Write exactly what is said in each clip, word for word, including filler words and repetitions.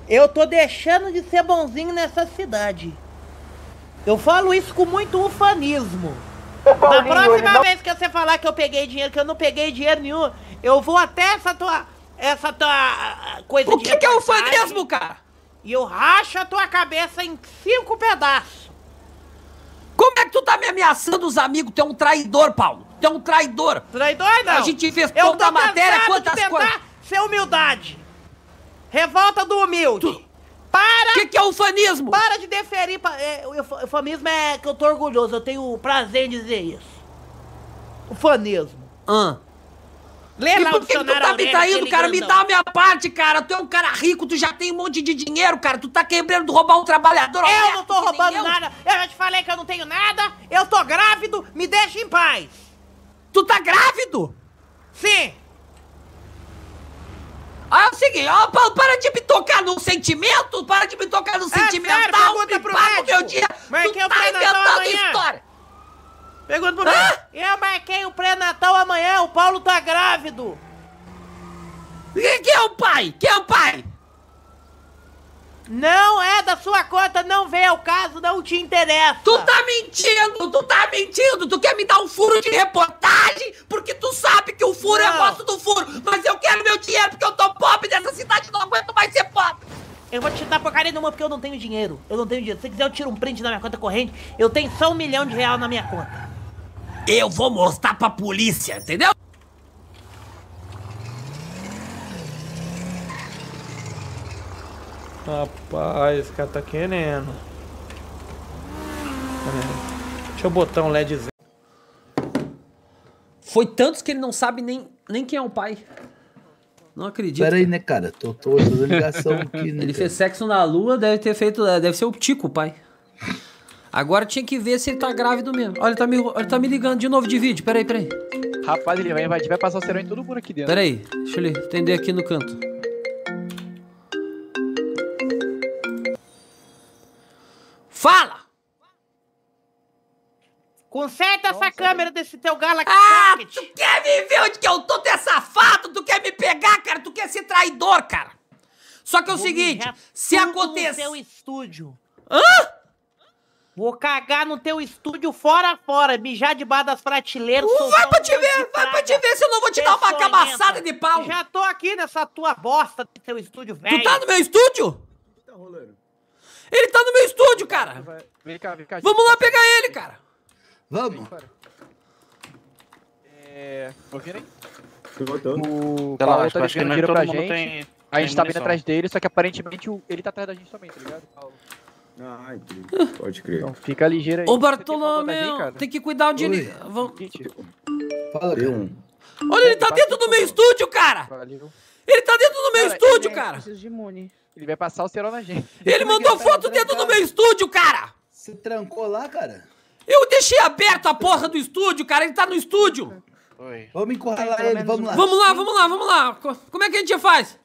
Eu tô deixando de ser bonzinho nessa cidade. Eu falo isso com muito ufanismo. Na próxima não... vez que você falar que eu peguei dinheiro, que eu não peguei dinheiro nenhum, eu vou até essa tua... Essa tua coisa o de... O que, que é ufanismo, cara? E eu racho a tua cabeça em cinco pedaços. Como é que tu tá me ameaçando os amigos? Tu é um traidor, Paulo. Tu é um traidor. Traidor não. A gente fez toda a matéria, quantas coisas... Ser humildade. Revolta do humilde. Tu... Para... O que, que é ufanismo? Para de deferir... Pa... É, o ufanismo é que eu tô orgulhoso. Eu tenho prazer em dizer isso. Ufanismo. Ah. Lê lá e por que, que tu tá me traindo, cara? Me dá a minha parte, cara. Tu é um cara rico, tu já tem um monte de dinheiro, cara. Tu tá querendo roubar um trabalhador. Eu honesto, não tô roubando nada. Eu já te falei que eu não tenho nada. Eu tô grávido. Me deixa em paz. Tu tá grávido? Sim. Ah, é o seguinte, ó, Paulo, para de me tocar no sentimento, para de me tocar no é sentimental, pergunta pro médico. Meu dia, marquei tu o tá inventando história. Pergunta pro médico. Eu marquei o pré-natal amanhã, o Paulo tá grávido. Quem é o pai? Quem é o pai? Não é da sua conta, não vem ao caso, não te interessa. Tu tá mentindo, tu tá mentindo, tu quer me dar um furo de reportagem, porque tu sabe que o furo, não. Eu gosto do furo, mas eu quero meu dinheiro porque eu tô pobre nessa cidade, não aguento mais ser pobre. Eu vou te dar porcaria nenhuma porque eu não tenho dinheiro, eu não tenho dinheiro. Se quiser eu tiro um print da minha conta corrente, eu tenho só um milhão de real na minha conta. Eu vou mostrar pra polícia, entendeu? Rapaz, esse cara tá querendo. Deixa eu botar um LEDzinho. Foi tantos que ele não sabe nem, nem quem é o pai. Não acredito. Pera aí, né, cara? Tô, tô fazendo ligação aqui, né? Ele fez sexo na lua, deve ter feito... Deve ser o Tico, o pai. Agora tinha que ver se ele tá grávido mesmo. Olha, ele tá me, ele tá me ligando de novo de vídeo. Pera aí, pera aí. Rapaz, ele vai invadir, vai passar o serão em todo mundo aqui dentro. Pera aí, deixa ele atender aqui no canto. Fala! Conserta Nossa, essa câmera desse teu Galaxy Ah, Pocket. Tu quer me ver onde que eu tô? Tu é safado? Tu quer me pegar, cara? Tu quer ser traidor, cara? Só que é o Vou seguinte, se acontecer... no teu estúdio. Hã? Vou cagar no teu estúdio fora fora, mijar debaixo das prateleiras. Uh, vai pra te ver, vai pra te ver se eu não vou te dar uma cabaçada de pau. Já tô aqui nessa tua bosta do teu estúdio, velho. Tu tá no meu estúdio? O que tá rolando? Ele tá no meu estúdio, cara. Vem cá, vem cá. Vamos lá pegar ele, cara. Vamos. É... Ouvindo aí? Tô voltando. O Sei lá, Paulo acho, tá acho que devendo não é dinheiro todo pra mundo gente. tem, a gente tem tá vindo munição. atrás dele, só que aparentemente o- ele tá atrás da gente também, tá ligado, Paulo? Ah, entendi. Pode crer. Então fica ligeiro aí. Ô, Você tem Bartolomeu, falta da gente, tem que cuidar onde Oi. ele... Vamos... Fala, Deu cara. um. Olha, ele tá dentro do meu estúdio, cara. Valeu. Ele tá dentro do meu Cara, estúdio, ele- cara. Preciso de imune. Ele vai passar o serão na gente. Ele mandou foto dentro do meu estúdio, cara. Você trancou lá, cara? Eu deixei aberto a porra do estúdio, cara. Ele tá no estúdio. Oi. Vamos encurralar Pelo ele, menos vamos um- lá. Vamos lá, vamos lá, vamos lá. Co- Como é que a gente faz?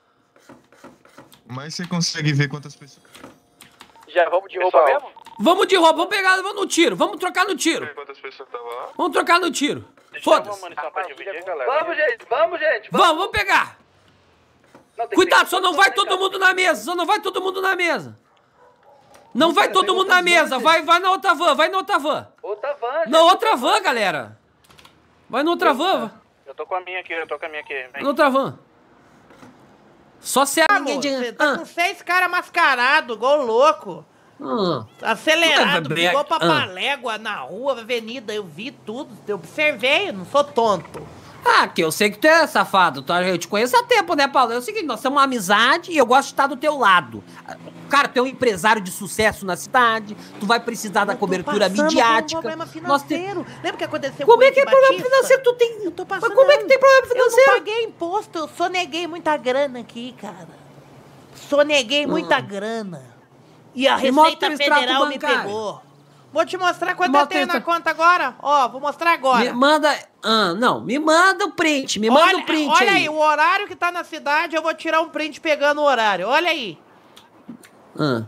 Mas você consegue ver quantas pessoas... Já vamos de roupa mesmo? Vamos de roupa, vamos pegar, vamos no tiro. Vamos trocar no tiro. Quantas pessoas estavam lá? Vamos trocar no tiro. Foda-se. Vamos, gente, vamos, gente. Vamos, vamos pegar. Não, tem que Cuidado, ter- só não vai todo mundo na mesa. Só não vai todo mundo na mesa. Não vai todo mundo na mesa. Vai, vai na outra van, vai na outra van. Outra van, Na outra van, galera. Vai na outra van. Eu tô com a minha aqui, eu tô com a minha aqui. Vai na outra van. Só se Ah, ninguém moço, de... você tá Ah, com seis caras mascarados, igual louco. ah. Acelerado, Ah, igual pra ah. palégua na rua, avenida. Eu vi tudo, eu observei, eu não sou tonto. Ah, que eu sei que tu é safado, tá? Eu te conheço há tempo, né, Paulo? É o seguinte, nós temos uma amizade e eu gosto de estar do teu lado. Cara, tu é um empresário de sucesso na cidade, tu vai precisar da Eu tô cobertura passando midiática. por um problema Nós te- financeiro. Lembra o que aconteceu Como com o é que é Ed problema Batista? financeiro? Tu tem... Eu tô Mas passando. como é que tem problema Eu não financeiro? paguei imposto, eu soneguei muita grana aqui, cara. Soneguei muita Ah. grana. E a Me mostra Receita teu extrato Federal me bancário. pegou. Vou te mostrar quanto Mostra eu tenho teu na extra- conta agora. Ó, vou mostrar agora. Me manda... Ah, não, me manda o print, me manda olha, o print olha aí. aí, o horário que tá na cidade, eu vou tirar um print pegando o horário. Olha aí. Ah.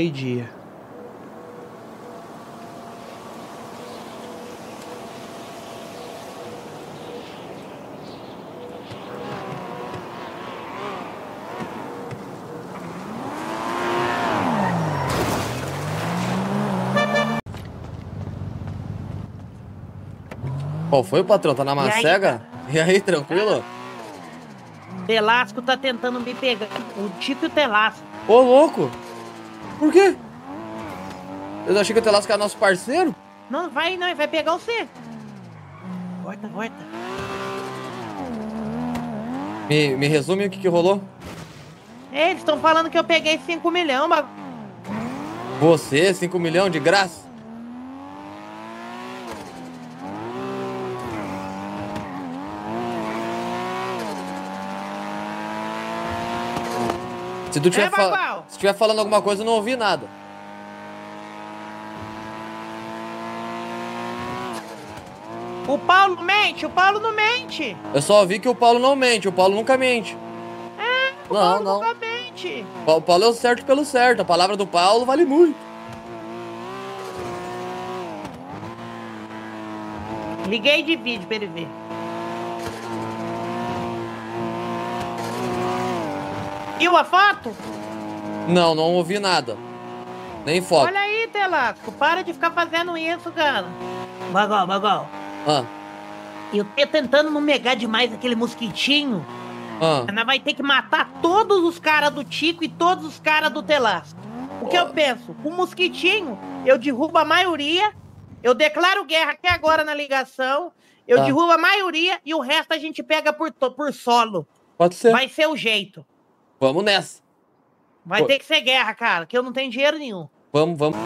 Meio-dia. Qual foi, patrão? Tá na macega? E aí, tranquilo? Telasco tá tentando me pegar. O Tico e o Telasco. Ô, louco! Por quê? Eu achei que o Telasco era nosso parceiro. Não, vai não, ele vai pegar você. Corta, corta. Me, me resume o que que rolou? É, eles estão falando que eu peguei cinco milhões, mas... Você, cinco milhões de graça? Se tu tiver, É, fa Bagual? se tiver falando alguma coisa, eu não ouvi nada. O Paulo mente, o Paulo não mente. Eu só ouvi que o Paulo não mente, o Paulo nunca mente. É, o Não, Paulo não. nunca mente. O Paulo é o certo pelo certo, a palavra do Paulo vale muito. Liguei de vídeo pra ele ver. Viu a foto? Não, não ouvi nada. Nem foto. Olha aí, Telasco, para de ficar fazendo isso, cara. Bagal, Bagal. Ah, Eu tô tentando não megar demais aquele mosquitinho. ah. Nós vai ter que matar todos os caras do Tico e todos os caras do Telasco. O que eu penso? Com o mosquitinho, eu derrubo a maioria, eu declaro guerra aqui agora na ligação, eu Tá. derrubo a maioria e o resto a gente pega por, to- por solo. Pode ser. Vai ser o jeito. Vamos nessa. Vai Pô. ter que ser guerra, cara, que eu não tenho dinheiro nenhum. Vamos, vamos.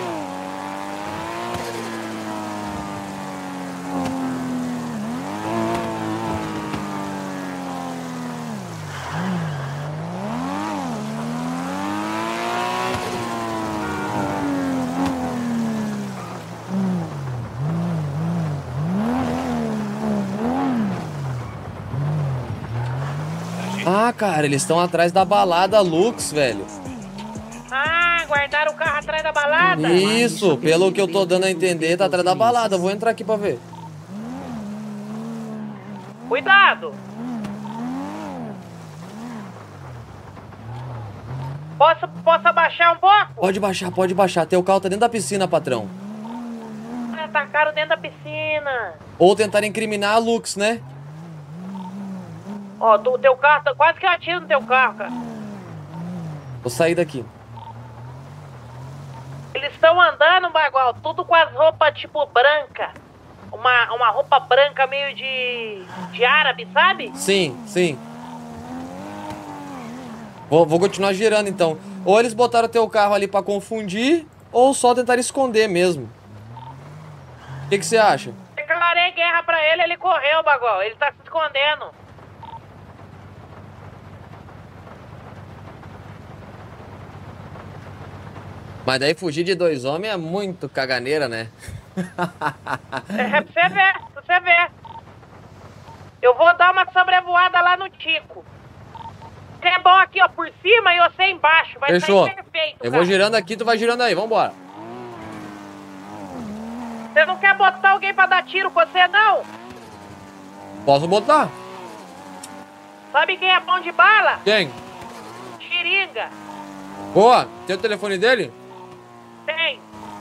Ah, cara, eles estão atrás da balada Lux, velho. Ah, guardaram o carro atrás da balada? Isso, pelo que eu tô dando a entender, tá atrás da balada. Vou entrar aqui pra ver. Cuidado! Posso, posso abaixar um pouco? Pode baixar, pode baixar. Teu carro tá dentro da piscina, patrão. Ah, tacaram dentro da piscina. Ou tentar incriminar a Lux, né? Ó, o teu carro, tá- quase que eu atiro no teu carro, cara. Vou sair daqui. Eles estão andando, Bagual, tudo com as roupas tipo branca. Uma, uma roupa branca meio de, de árabe, sabe? Sim, sim. Vou, vou continuar girando então. Ou eles botaram teu carro ali pra confundir, ou só tentar esconder mesmo. O que que você acha? Declarei guerra pra ele, ele correu, Bagual. Ele tá se escondendo. Mas daí fugir de dois homens é muito caganeira, né? É, pra você ver, pra você ver. Eu vou dar uma sobrevoada lá no Tico. Você é bom aqui, ó, por cima e você embaixo. Vai Fechou. sair perfeito, Eu cara. vou girando aqui, tu vai girando aí, vambora. Você não quer botar alguém pra dar tiro com você, não? Posso botar? Sabe quem é bom de bala? Quem? Xiringa. Boa, tem o telefone dele? Tem.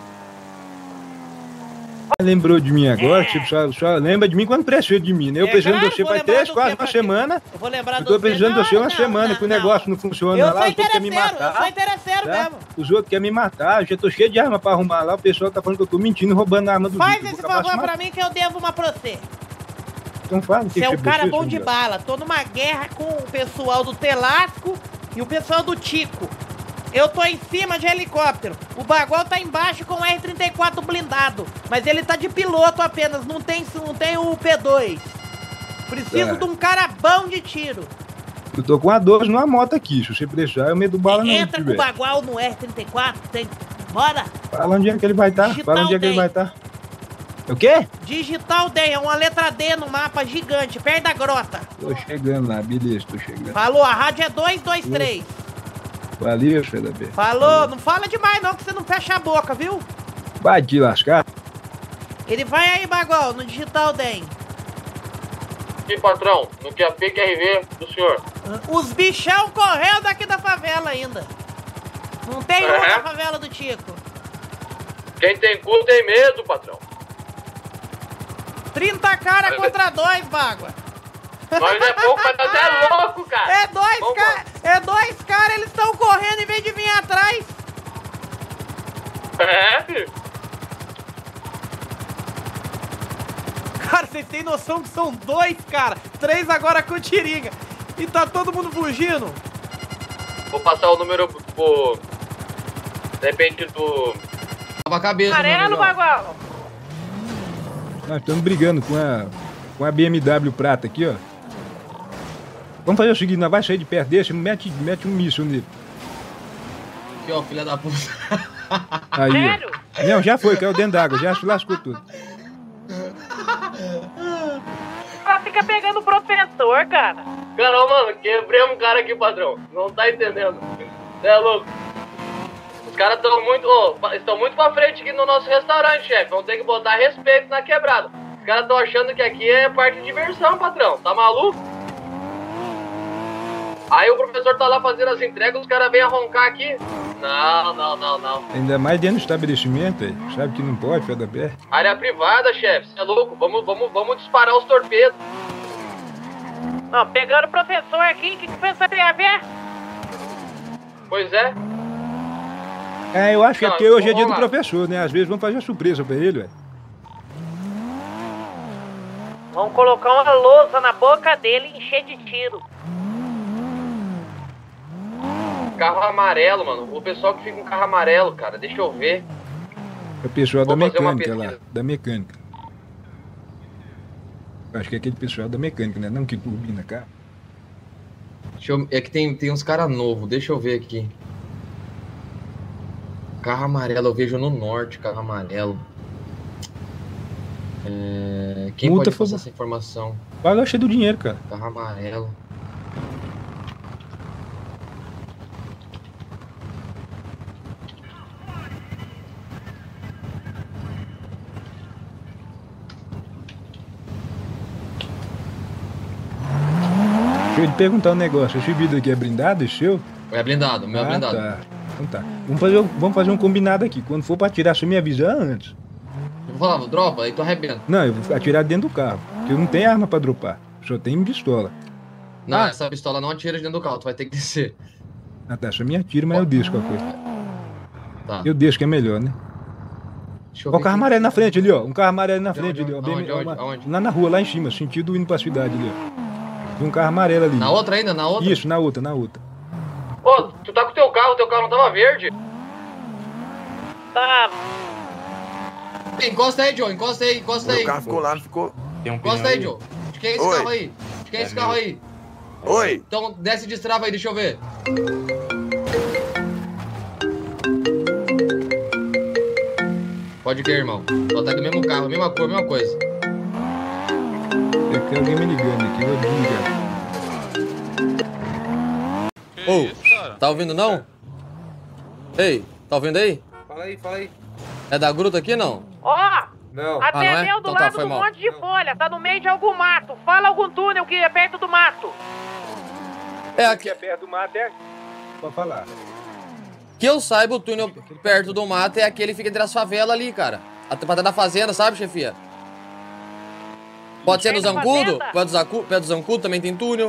Lembrou de mim agora? Tipo, só, só lembra de mim quando precisa de mim, né? Eu É precisando claro, de você vou faz lembrar três, do quase tempo uma aqui. semana. Eu vou lembrar Eu do tô precisando de você uma semana, que o negócio não funciona Eu lá, sou os outros querem me interesseiro, eu sou matar. interesseiro Tá? mesmo. Os outros querem me matar, eu já tô cheio de arma pra arrumar lá, o pessoal tá falando que eu tô mentindo, roubando a arma do Faz Vitor. Eu esse vou acabar favor se pra mim que eu devo uma pra você. matando. Então fala, o que Você é que um cara precisa, bom de Júlio? bala. Tô numa guerra com o pessoal do Telasco e o pessoal do Tico. Eu tô em cima de helicóptero. O Bagual tá embaixo com o R trinta e quatro blindado. Mas ele tá de piloto apenas, não tem, não tem o P dois. Preciso Tá. de um cara bom de tiro. Eu tô com a doze numa moto aqui, se você precisar, eu medo bala não Entra com o tiver. Bagual no R trinta e quatro, tem... Bora! Fala onde é que ele vai estar, Digital fala onde é que ele Day. vai estar. O quê? Digital Day, é uma letra D no mapa gigante, perto da grota. Tô chegando lá, beleza, tô chegando. Falou, a rádio é dois dois três. Valeu, filho da B. Falou, não fala demais não, que você não fecha a boca, viu? Vai te lascar. Ele vai aí, Bagual, no Digital Day. E patrão, no Q A P Q R V do senhor. Os bichão correu daqui da favela ainda. Não tem um É? na favela do Tico. Quem tem cu tem medo, patrão. trinta cara contra dois, Bagua. Nós é pouco, mas nós é louco, cara. É dois caras, é dois caras, eles estão correndo em vez de vir atrás. É, filho. Cara, vocês têm noção que são dois, cara. Três agora com tiringa. E tá todo mundo fugindo. Vou passar o número pro... Depende do... Tava a cabeça, Amarelo, Bagual. Nós estamos brigando com a, com a B M W prata aqui, ó. Vamos fazer o seguinte, nós vai sair de perto desse, mete, mete um míssil nele. Aqui, ó, filha da puta. Aí, Sério? ó. Não, já foi, caiu dentro d'água, já se lascou tudo. Ela fica pegando o professor, cara. Caramba, mano, quebramos um cara aqui, padrão. Não tá entendendo. Você é louco. Os caras estão muito, oh, estão muito pra frente aqui no nosso restaurante, chefe. Vamos ter que botar respeito na quebrada. Os caras estão achando que aqui é parte de diversão, patrão. Tá maluco? Aí o professor tá lá fazendo as entregas, os caras vêm a roncar aqui. Não, não, não, não. Ainda mais dentro do estabelecimento, aí. Sabe que não pode, ficar da pé. Área privada, chefe. Você é louco? Vamos, vamos, vamos disparar os torpedos. Não, pegando o professor aqui, o que, que você tem a ver? Pois é. É, eu acho que é Não, porque hoje é vamos dia do lá. professor, né? Às vezes vamos fazer uma surpresa pra ele, ué. Vamos colocar uma lousa na boca dele e encher de tiro. Carro amarelo, mano. O pessoal que fica com carro amarelo, cara. Deixa eu ver. É o pessoal da Vou fazer uma mecânica lá, pesquisa. da mecânica. Acho que é aquele pessoal da mecânica, né? Não que turbina carro. Deixa eu... É que tem, tem uns caras novos, deixa eu ver aqui. Carro amarelo, eu vejo no norte, carro amarelo. É... Quem Multa pode foi- passar essa informação? Vai lá cheio do dinheiro, cara. Carro amarelo. Deixa eu te perguntar um negócio. Esse vidro aqui é blindado, esse seu? É blindado, o meu é Ah, blindado. tá. Então tá. Vamos fazer, vamos fazer um combinado aqui. Quando for pra atirar, você me avisa antes. Eu falava, dropa, aí tu arrebenta. Não, eu vou atirar dentro do carro. Porque eu não tenho arma pra dropar. Só tenho pistola. Não, Ah. essa pistola não atira de dentro do carro, tu vai ter que descer. Ah, tá. Só me atira, mas eu deixo qualquer coisa. Tá. Eu deixo que é melhor, né? Deixa eu Ó, o ver carro aqui. amarelo na frente ali, ó. Um carro amarelo na Onde, frente ali, ó. onde, Bem- onde, uma- onde? Lá na rua, lá em cima, sentido indo pra cidade ali, ó. Tem um carro amarelo ali. Na outra ainda? Na outra? Isso, na outra, na outra. Ô, tu tá com o teu carro, o teu carro não tava verde? Tá. Encosta aí, Joe, encosta aí, encosta aí. Meu carro ficou lá, não ficou. Encosta aí, Joe. De quem é esse Oi. carro aí? De quem é esse carro aí? Oi! Então desce e destrava aí, deixa eu ver. Pode crer, irmão. Só tá do mesmo carro, mesma cor, mesma coisa. É que alguém me ligando aqui, eu vou ligar. Ô, tá ouvindo não? Ei, tá ouvindo aí? Fala aí, fala aí. É da gruta aqui não? Ó, Não. Ah, até não é? meu do Então tá, lado foi do mal. monte de folha. Tá no meio de algum mato. Fala algum túnel que é perto do mato. É aqui. é perto do mato, é? Pode falar. Que eu saiba, o túnel perto do mato é aquele que fica entre as favelas ali, cara. Até pra dentro da fazenda, sabe, chefia? Pode ser no Perto da Zancudo? fazenda? Perto do Zancu- perto do Zancudo também tem túnel.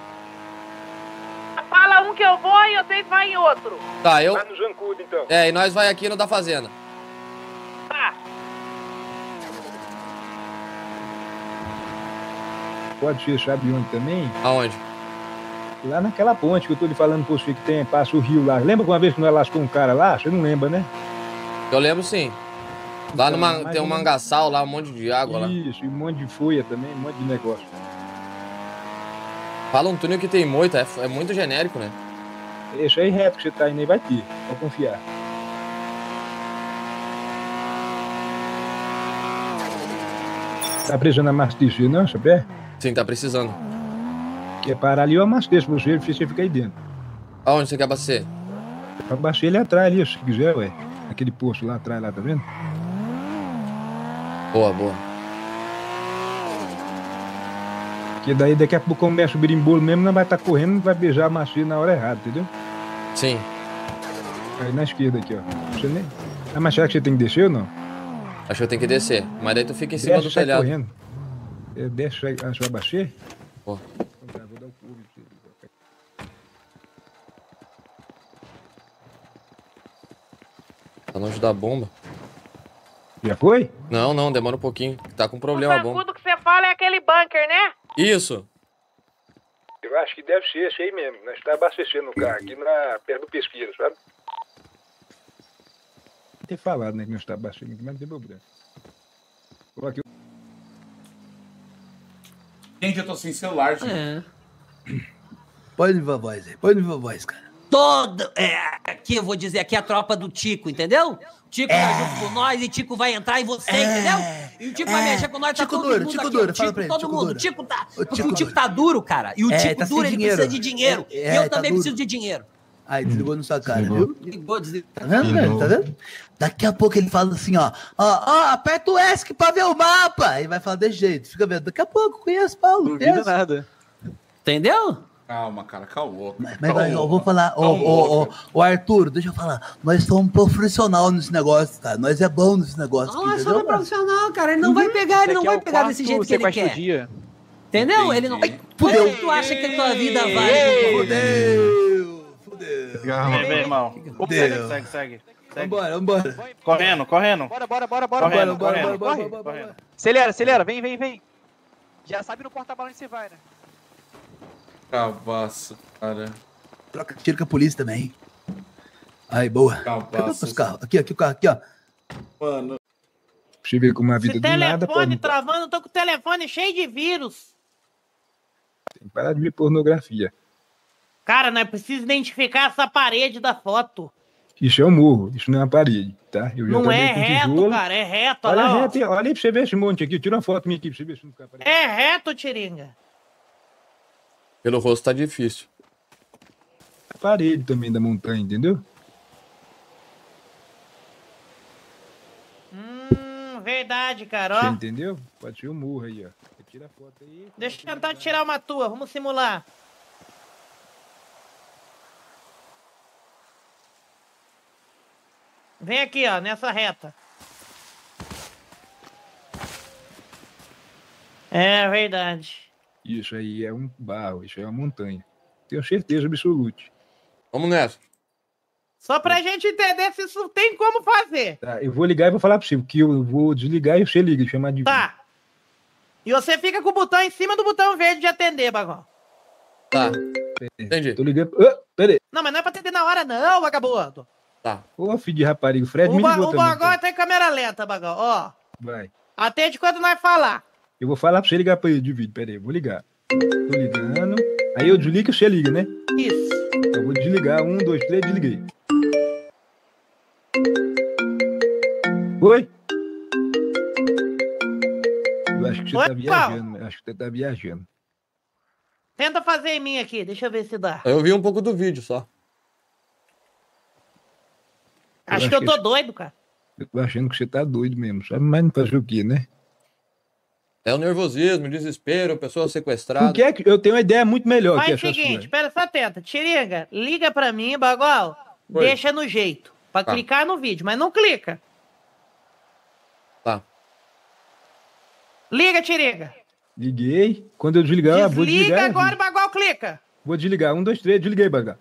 Fala um que eu vou e vocês vão em outro. Tá, eu... Vai no Zancudo, então. É, e nós vai aqui no da fazenda. Tá. Pode ser, sabe onde também? Aonde? Lá naquela ponte que eu tô lhe falando pra você que tem, passa o rio lá. Lembra que uma vez que nós lascou um cara lá? Você não lembra, né? Eu lembro sim. Lá no Então, man... mais tem um ou menos. mangaçal lá, um monte de água lá. Isso, e um monte de folha também, um monte de negócio. Fala um túnel que tem moita, é, é muito genérico, né? Esse aí reto que você tá indo aí vai ter, pode confiar. Tá precisando abastecer, não, sabe? Sim, tá precisando. Quer parar ali, eu abasteço você, você fica aí dentro. Aonde você quer abastecer? Abastecer ele atrás ali, se quiser, ué. Aquele posto lá atrás, lá, tá vendo? Boa, boa. Porque daí daqui a pouco começa o birimbolo mesmo, não vai estar correndo, não vai beijar a macia na hora errada, entendeu? Sim. Aí na esquerda aqui, ó. Você nem... Ah, mas será que você tem que descer ou não? Acho que eu tenho que descer. Mas daí tu fica em cima Desce, do sai telhado. correndo. É, deixa a sua baixê? Ó. Então tá, vou dar o pulo pra você. Tá longe da bomba. Já foi? Não, não, demora um pouquinho. Tá com problema a O bomba. sacudo que você fala é aquele bunker, né? Isso. Eu acho que deve ser esse aí mesmo. Nós estamos abastecendo o carro aqui na, perto do pesquisa, sabe? Ter falado, né, que nós estamos abastecendo aqui, mas não tem problema. Coloquei o... Gente, eu tô sem celular, gente. É. Pode me voz aí, pode me voz, cara. Todo. É, aqui eu vou dizer aqui a tropa do Tico, entendeu? Tico tá junto com nós e Tico vai entrar em você, É. entendeu? E o Tico vai É. mexer com nós, tá Tico todo duro, mundo Tico aqui. duro, o fala Tico, pra ele, todo Tico mundo. duro. O Tico tá. Ô, Porque Tico o Tico duro. tá duro, cara. E o É, Tico tá sem duro, ele dinheiro. precisa de dinheiro. É, e é, eu tá também duro. preciso de dinheiro. Aí, desligou na sua cara, Desligou. viu? Ligou, desligou. Tá vendo, velho? Tá vendo? Daqui a pouco ele fala assim, ó. Ó, ó, aperta o ESC pra ver o mapa. Aí vai falar desse jeito. Fica vendo. Daqui a pouco, conheço, Paulo. Não duvido conheço. nada. Entendeu? Calma, cara, calma. Mas, mas vai, eu vou falar, ô, ô, ô, ô, Arthur, deixa eu falar. Nós somos profissional nesse negócio, cara. Nós é bom nesse negócio. Não, aqui, é só entendeu, do cara? profissional, cara. Ele não vai pegar, ele não vai pegar desse jeito que ele quer. Dia. Entendeu? Ele não. Fudeu. Como tu acha que a tua vida vale? Fudeu. Fudeu. Calma. Meu irmão. Fudeu. Segue, segue, segue. segue. Vambora, vambora. Correndo, correndo. Bora, bora, bora, bora. Correndo, Bora, bora, correndo. bora, corre, bora, bora, bora. Acelera, acelera. Vem, vem, vem. Já sabe no porta-balão onde você vai, né? Cabaço, cara. Troca tiro com a polícia também. Aí, boa. Cadê os carros? Aqui, aqui, o carro, aqui, ó. Mano. Você vê com uma vida Esse do nada, telefone pode... travando, eu tô com o telefone cheio de vírus. Tem que parar de ver pornografia. Cara, nós precisamos identificar essa parede da foto. Isso é um morro, isso não é uma parede, tá? Eu já Não trabalhei é com reto, tijolo. cara, é reto. Olha, Olha lá, ó. reto, aí, olha aí pra você ver esse monte aqui. Tira uma foto minha aqui pra você ver se não fica aparecendo. É reto, Tiringa. Pelo rosto tá difícil. A parede também da montanha, entendeu? Hum, verdade, cara, Você ó. entendeu? Pode ser um morro aí, ó. Você tira a foto aí. Deixa eu tentar tirar uma tua, vamos simular. Vem aqui, ó, nessa reta. É verdade. Isso aí é um barro, isso é uma montanha. Tenho certeza absoluta. Vamos nessa. Só pra gente entender se isso tem como fazer. Tá, eu vou ligar e vou falar pra você, porque eu vou desligar e você liga, chamar de... Tá. E você fica com o botão em cima do botão verde de atender, Bagó. Tá. Entendi. Tô ligando... Ah, pera aí. Não, mas não é pra atender na hora não, vagabundo. Tá. Ô, filho de rapariga, o Fred O, me ba ligou o também. Bagó tem câmera lenta, Bagó. Ó, Vai. atende quando nós falar. Eu vou falar pra você ligar pra ele de vídeo, pera aí, eu vou ligar. Tô ligando. Aí eu desligo e você liga, né? Isso. Eu vou desligar. Um, dois, três, desliguei. Oi? Eu acho que você Oi, tá viajando, eu acho que você tá viajando. Tenta fazer em mim aqui, deixa eu ver se dá. Eu vi um pouco do vídeo só. Acho acho que eu que tô esse- doido, cara. Eu tô achando que você tá doido mesmo, sabe? Mas não fazer o quê, né? É o nervosismo, o desespero, pessoa sequestrada. Por que é que eu tenho uma ideia muito melhor que Faz o essa seguinte, sua? pera só tenta. Tiringa, liga pra mim, Bagó. Oi. Deixa no jeito. Pra Tá. clicar no vídeo, mas não clica. Tá. Liga, Tiringa. Liguei. Quando eu desligar, eu vou Desliga desligar. agora, Bagó clica. Vou desligar. Um, dois, três, desliguei, Bagá.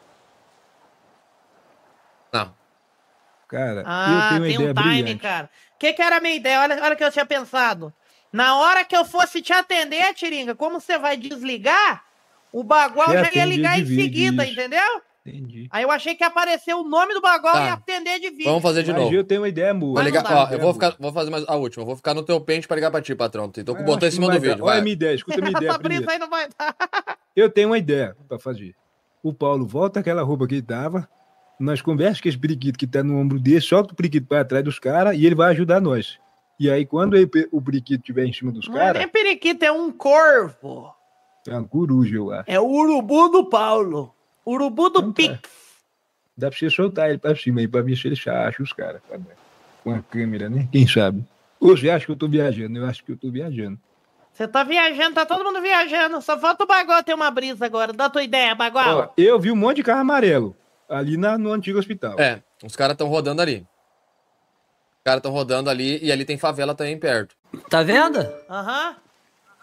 Não. Cara, Ah, eu tenho uma tem ideia um timing, brilhante. cara. O que, que era a minha ideia? Olha, olha o que eu tinha pensado. Na hora que eu fosse te atender, Tiringa, como você vai desligar, o Bagual Você já ia atende ligar de em vídeo, seguida, isso. entendeu? Entendi. Aí eu achei que ia aparecer o nome do Bagual Tá. e atender de vídeo. Vamos fazer de Mas novo. eu tenho uma ideia boa. Vou ligar, não dá. ó, eu vou, ficar, vou fazer mais a última. Eu vou ficar no teu pente pra ligar pra ti, patrão. Tô com o botão em cima do vídeo. Olha Vai. a minha ideia, escuta a minha ideia Essa brisa primeiro. aí não vai dar. Eu tenho uma ideia pra fazer. O Paulo volta aquela roupa que ele tava, nós conversamos com esse periquito que tá no ombro dele, solta o periquito pra trás dos caras e ele vai ajudar nós. E aí, quando ele- o periquito estiver em cima dos Não é caras, nem periquito, é um corvo. é uma coruja, eu acho. É o urubu do Paulo. Urubu do Então tá. Pix. Dá pra você soltar ele pra cima aí, pra ver se ele acha os caras. tá bom? Com a câmera, né? Quem sabe? Hoje acha que eu tô viajando, eu acho que eu tô viajando. Você tá viajando, tá todo mundo viajando. Só falta o Bagual ter uma brisa agora. Dá tua ideia, Bagual. Ó, eu vi um monte de carro amarelo ali na, no antigo hospital. É, os caras estão rodando ali. Os caras estão rodando ali e ali tem favela também perto. Tá vendo? Aham.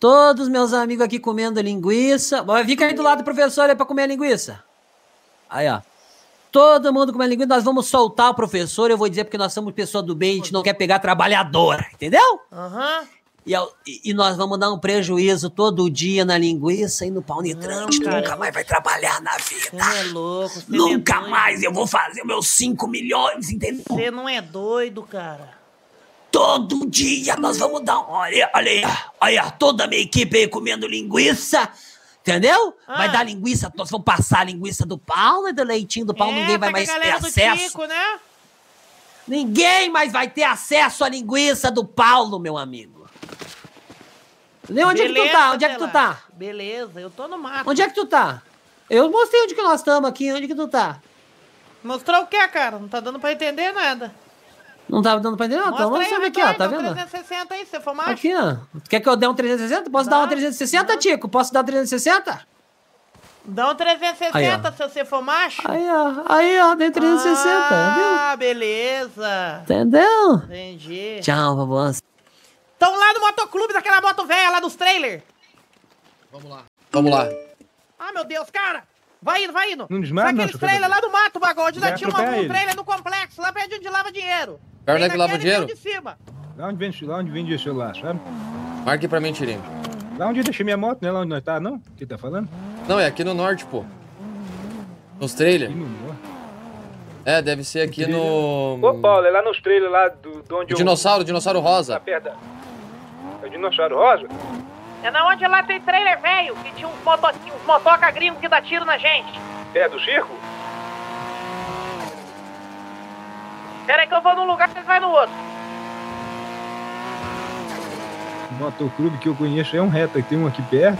Todos meus amigos aqui comendo linguiça. Vai, fica aí do lado do professor aí pra comer linguiça. Aí, ó. Todo mundo comendo linguiça. Nós vamos soltar o professor. Eu vou dizer porque nós somos pessoas do bem. A gente não quer pegar trabalhadora. Entendeu? Aham. E, e, e nós vamos dar um prejuízo todo dia na linguiça e no pau nitrante. Tu nunca mais vai trabalhar na vida. Você não é louco. Você Nunca não é doido. mais eu vou fazer meus cinco milhões, entendeu? Você não é doido, cara. Todo dia nós vamos dar um... Olha, olha aí, olha, toda a minha equipe aí comendo linguiça, entendeu? Ah. Vai dar linguiça, nós vamos passar a linguiça do Paulo e do leitinho do Paulo, É, ninguém vai pra mais que a ter galera do acesso. Tico, né? Ninguém mais vai ter acesso à linguiça do Paulo, meu amigo. Entendeu? Onde Beleza, é que tu tá? Onde é que tu Telar. tá? Beleza, eu tô no mato. Onde é que tu tá? Eu mostrei onde que nós estamos aqui, onde que tu tá? Mostrou o que, cara? Não tá dando pra entender nada. Não tava dando pra entender? Não, então Mostra vamos aí, saber aqui, Vitor, ó, tá dá um vendo? trezentos e sessenta aí, se você for macho. Aqui, ó. Quer que eu dê um trezentos e sessenta? Posso Dá. dar um trezentos e sessenta, Tico? Posso dar um trezentos e sessenta? Dá um trezentos e sessenta Aí, se você for macho. Aí, ó. Aí, ó. Dei trezentos e sessenta, viu? Ah, beleza. Entendeu? Entendi. Tchau, vovó. Estão lá no motoclube daquela moto velha lá dos trailers. Vamos lá. Vamos lá. Ah, meu Deus, cara. Vai indo, vai indo. Não desmaia, não, Aqueles chofé. trailers lá do mato, bagulho. Onde Vai já tinha uma, atropellar um ele. trailer no complexo, lá perto de onde lava dinheiro. Perto Tem onde lava naquele dinheiro? de cima. Lá onde vende, lá onde vende o celular, sabe? Marque pra mim, Tirinho. Lá onde eu deixei minha moto, não é lá onde nós tá, não? O que tá falando? Não, é aqui no norte, pô. Nos trailers. Aqui no norte. É, deve ser aqui no... Ô, Paulo, é lá nos trailers lá do, do onde O dinossauro, o dinossauro eu... rosa. perto da... É o dinossauro rosa? É na onde lá tem trailer velho, que tinha uns, moto, uns motoca gringos que dá tiro na gente. Perto do circo? Pera aí que eu vou num lugar e vocês vão no outro. O motoclube que eu conheço é um reto, tem um aqui perto.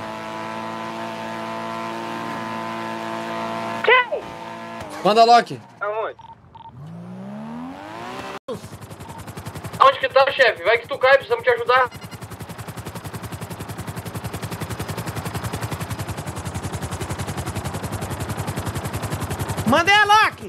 Quem? Manda, Loki. Aonde? Onde que tá, chefe? Vai que tu cai, precisamos te ajudar. Mandei a Loki.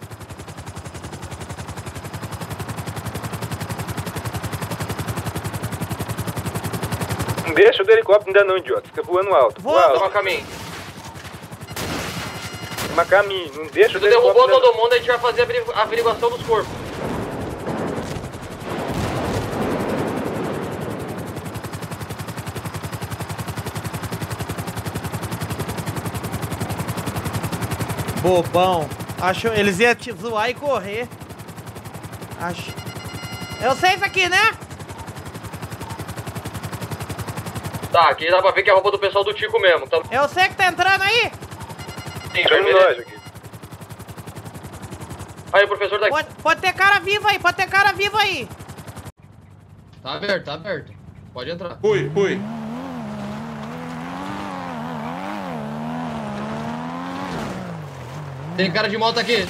Não deixa o do helicóptero ainda não, idiota. Fica voando alto. Vou, Voa alto. Toma caminho. Toma caminho. Não deixa Se o tu do derrubou helicóptero... todo mundo, a gente vai fazer a averigu- a averiguação dos corpos. Bobão. Acho, eles iam te zoar e correr. Acho. Eu sei isso aqui, né? Tá, aqui dá pra ver que é a roupa do pessoal do Tico mesmo. Tá... Eu sei que tá entrando aí. Sim, Chama vermelho. nós aqui. Aí, o professor daqui. Pode, pode ter cara viva aí, pode ter cara viva aí. Tá aberto, tá aberto. Pode entrar. Fui, fui. Tem cara de moto aqui.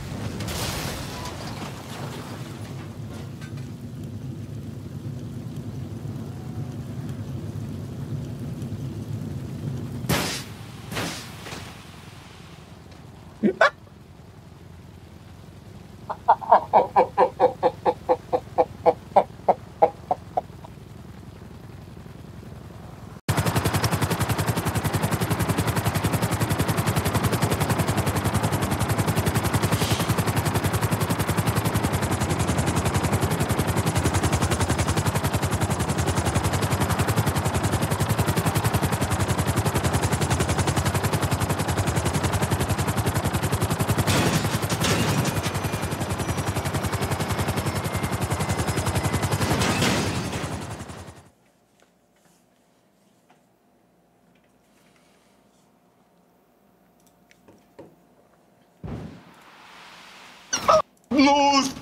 Luz!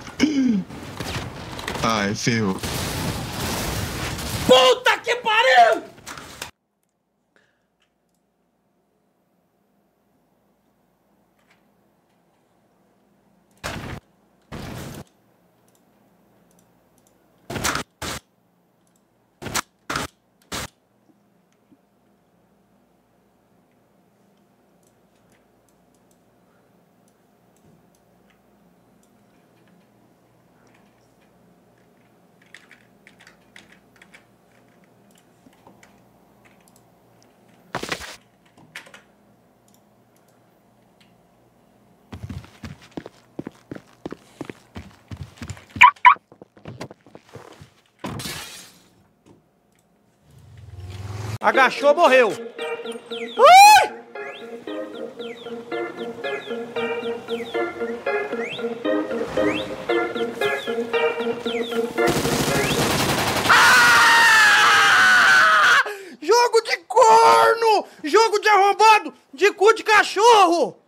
Ai, ferrou. Puta que pariu! Agachou, morreu. Ui! Ah! Jogo de corno! Jogo de arrombado! De cu de cachorro!